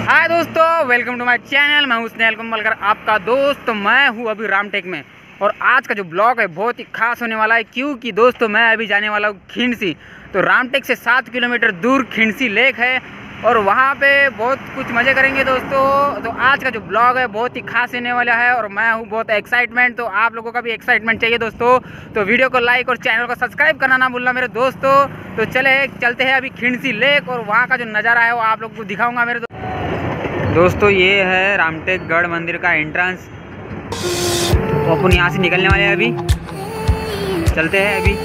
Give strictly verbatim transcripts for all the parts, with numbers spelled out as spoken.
हाय दोस्तों, welcome to my channel. मैं हूं स्नेहल कुंभलकर, आपका दोस्त। तो मैं हूं अभी रामटेक में और आज का जो ब्लॉग है बहुत ही खास होने वाला है, क्योंकि दोस्तों मैं अभी जाने वाला हूं खिंडसी। तो रामटेक से सात किलोमीटर दूर खिंडसी लेक है और वहां पे बहुत कुछ मज़े करेंगे दोस्तों। तो आज का जो ब्लॉग है बहुत ही खास होने वाला है और मैं हूं बहुत एक्साइटमेंट। तो आप लोगों का भी एक्साइटमेंट चाहिए दोस्तों, तो वीडियो को लाइक और चैनल को सब्सक्राइब करना ना भूलना मेरे दोस्तों। तो चले चलते हैं अभी खिंडसी लेक और वहाँ का जो नज़ारा है वो आप लोगों को दिखाऊँगा मेरे दोस्तों। ये है रामटेक गढ़ मंदिर का एंट्रेंस। तो अपन यहाँ से निकलने वाले हैं, अभी चलते हैं अभी।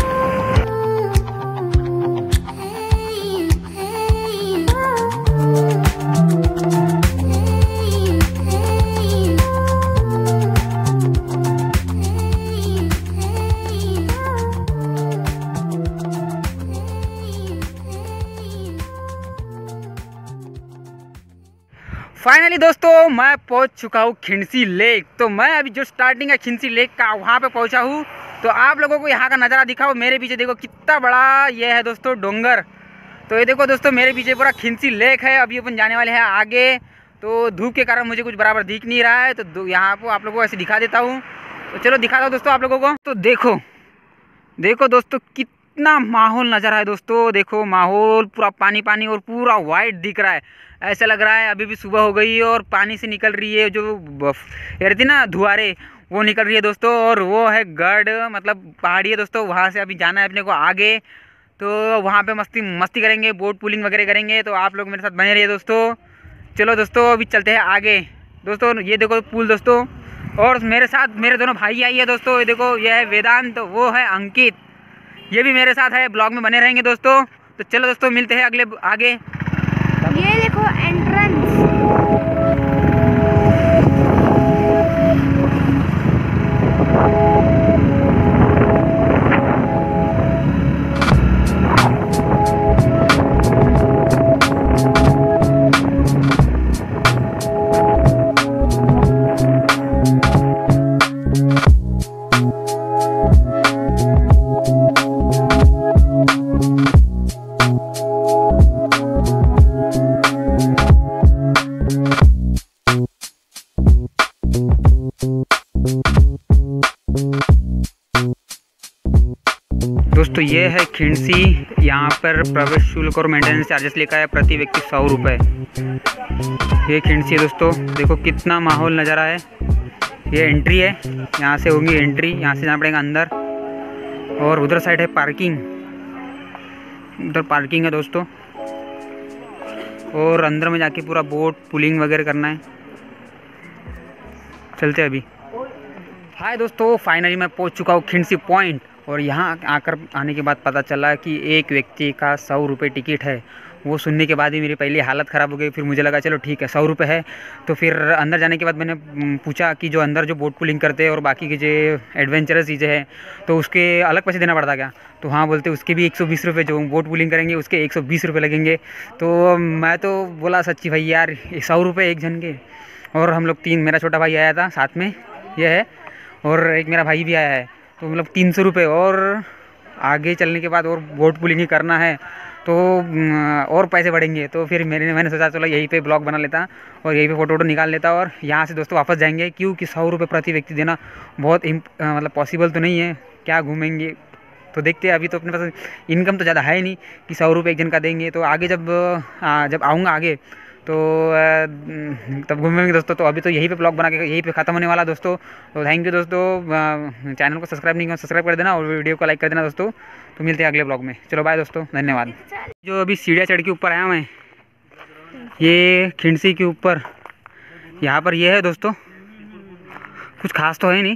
फाइनली दोस्तों मैं पहुंच चुका हूँ खिंडसी लेक। तो मैं अभी जो स्टार्टिंग है खिंडसी लेक का वहाँ पे पहुँचा हूँ। तो आप लोगों को यहाँ का नज़ारा दिखाओ। मेरे पीछे देखो कितना बड़ा ये है दोस्तों डोंगर। तो ये देखो दोस्तों मेरे पीछे पूरा खिंडसी लेक है। अभी अपन जाने वाले हैं आगे। तो धूप के कारण मुझे कुछ बराबर दिख नहीं रहा है, तो यहाँ पर आप लोगों को ऐसे दिखा देता हूँ। तो चलो दिखा दो दोस्तों आप लोगों को। तो देखो देखो दोस्तों कितना माहौल नज़र है दोस्तों। देखो माहौल पूरा पानी पानी और पूरा वाइट दिख रहा है। ऐसा लग रहा है अभी भी सुबह हो गई है और पानी से निकल रही है जो ये रहती ना धुआरे, वो निकल रही है दोस्तों। और वो है गढ़ मतलब पहाड़ी है दोस्तों। वहाँ से अभी जाना है अपने को आगे। तो वहाँ पे मस्ती मस्ती करेंगे, बोट पुलिंग वगैरह करेंगे। तो आप लोग मेरे साथ बने रहिए दोस्तों। चलो दोस्तों अभी चलते हैं आगे। दोस्तों ये देखो पुल दोस्तों, और मेरे साथ मेरे दोनों भाई आई है दोस्तों। ये देखो ये है वेदांत, तो वो है अंकित, ये भी मेरे साथ है। ब्लॉग में बने रहेंगे दोस्तों। तो चलो दोस्तों मिलते हैं अगले आगे। ये देखो एंट्रेंस। दोस्तों ये है खिंडसी। यहाँ पर प्रवेश शुल्क और मेंटेनेंस चार्जेस लिखा है, प्रति व्यक्ति सौ रुपये। ये खिंडसी है दोस्तों। देखो कितना माहौल नज़ारा है। ये एंट्री है, यहाँ से होगी एंट्री, यहाँ से जाना पड़ेगा अंदर। और उधर साइड है पार्किंग, उधर पार्किंग है दोस्तों। और अंदर में जाके पूरा बोट पुलिंग वगैरह करना है। चलते अभी। हाय दोस्तों, फाइनली मैं पहुँच चुका हूँ खिंडसी पॉइंट। और यहाँ आकर आने के बाद पता चला कि एक व्यक्ति का सौ रुपये टिकट है। वो सुनने के बाद ही मेरी पहली हालत ख़राब हो गई। फिर मुझे लगा चलो ठीक है सौ रुपये है। तो फिर अंदर जाने के बाद मैंने पूछा कि जो अंदर जो बोट पुलिंग करते हैं और बाकी की जो एडवेंचरस चीज़ें हैं तो उसके अलग पैसे देना पड़ता क्या? तो हाँ बोलते उसके भी एक सौ बीस रुपये, जो बोट पुलिंग करेंगे उसके एक सौ बीस रुपये लगेंगे। तो मैं तो बोला सच्ची भाई यार सौ रुपये एक जन के। और हम लोग तीन, मेरा छोटा भाई आया था साथ में ये है, और एक मेरा भाई भी आया है। तो मतलब तीन सौ रुपये। और आगे चलने के बाद और बोट पुलिंग ही करना है तो और पैसे बढ़ेंगे। तो फिर मैंने मैंने सोचा चलो यहीं पे ब्लॉग बना लेता और यहीं पे फ़ोटो वोटो निकाल लेता और यहाँ से दोस्तों वापस जाएंगे, क्योंकि सौ रुपये प्रति व्यक्ति देना बहुत मतलब पॉसिबल तो नहीं है। क्या घूमेंगे तो देखते हैं। अभी तो अपने पास इनकम तो ज़्यादा है नहीं कि सौ रुपये एक जन का देंगे। तो आगे जब आ, जब आऊँगा आगे तो तब घूमेंगे दोस्तों। तो अभी तो यहीं पे ब्लॉग बना के यहीं पे ख़त्म होने वाला दोस्तों। तो थैंक यू दोस्तों। चैनल को सब्सक्राइब नहीं किया सब्सक्राइब कर देना और वीडियो को लाइक कर देना दोस्तों। तो मिलते हैं अगले ब्लॉग में। चलो बाय दोस्तों, धन्यवाद। जो अभी सीढ़ियाँ चढ़ के ऊपर आया मैं, ये खिंडसी के ऊपर यहाँ पर ये है दोस्तों। कुछ खास तो है नहीं,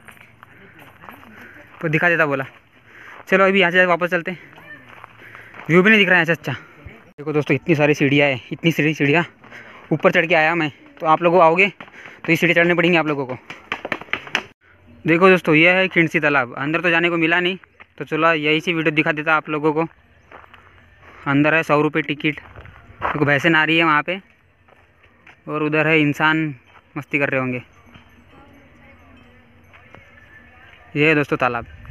तो दिखा देता बोला। चलो अभी यहाँ से वापस चलते हैं। व्यू भी नहीं दिख रहा है अच्छा अच्छा। देखो दोस्तों इतनी सारी सीढ़ियाँ है, इतनी सीढ़ी सीढ़ियाँ ऊपर चढ़ के आया मैं। तो आप लोग आओगे तो ये सीढ़ी चढ़ने पड़ेंगी आप लोगों को। देखो दोस्तों ये है खिंडसी तालाब। अंदर तो जाने को मिला नहीं, तो चलो यही सी वीडियो दिखा देता आप लोगों को। अंदर है सौ रुपये टिकट। देखो भैंसे नहा रही है वहाँ पे, और उधर है इंसान मस्ती कर रहे होंगे। ये है दोस्तों तालाब।